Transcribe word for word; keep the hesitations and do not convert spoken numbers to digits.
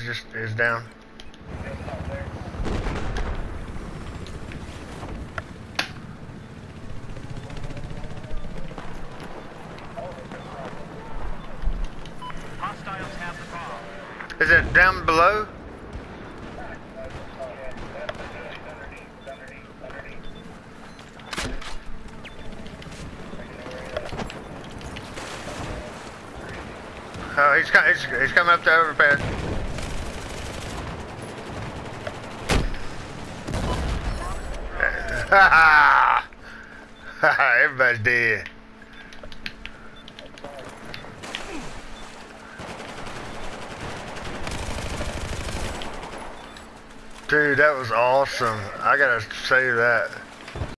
just is down. Hostiles have the bomb. Is it down below? Oh, he's, co he's, he's coming up the overpass. Ha ha! Everybody's dead. Dude, that was awesome. I gotta say that.